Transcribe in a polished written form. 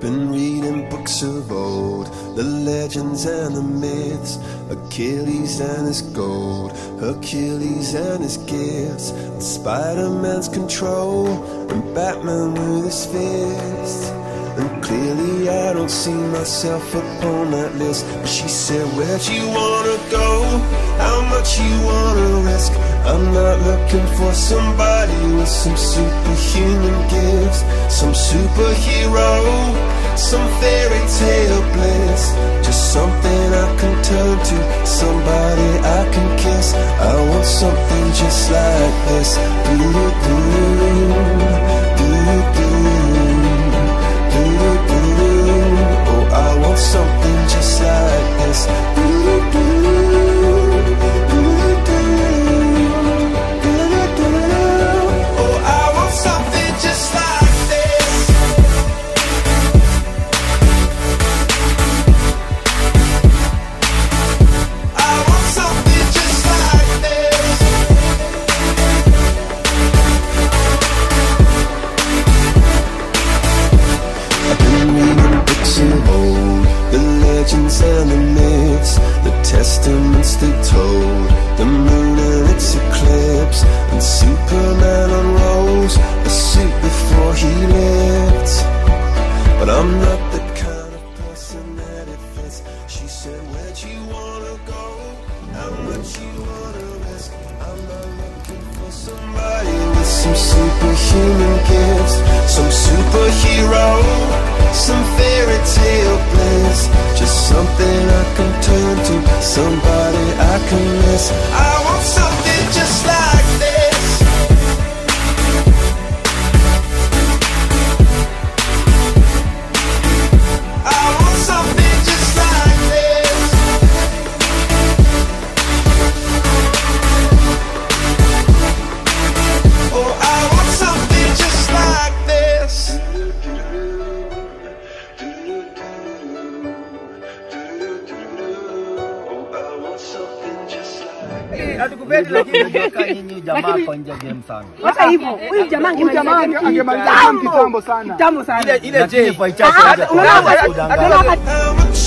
been reading books of old, the legends and the myths, Achilles and his gold, Hercules and his gifts, and Spider-Man's control, and Batman with his fists. And clearly I don't see myself upon that list. But she said, where'd you wanna go? How much you wanna risk? I'm not looking for somebody with some superhuman gifts, some superhero, some fairy tale bliss. Just something I can turn to, somebody I can kiss. I want something just like this. Oh, I want something just like this. Oh, I want something just like this. I want something just like this. I've been reading books of old, the legends and the myths, the testaments they told, the moon and its eclipse, and Superman unrolls a suit before he lived. But I'm not the kind of person that it fits. She said, where'd you wanna go? How much you wanna risk? I'm not looking for somebody with some superhuman gifts, some superhero, some fairy tale bliss. Just something I can turn to, somebody I can miss. I want something just like this. I want something just like this. Oh, I want something just like this. Hatukupenda lakini unajua nyinyi jamaa kwa nje game sana. Hata hivyo, huyu jamaa angemaliza kitambo sana. Ile je kwa ichache. Unaona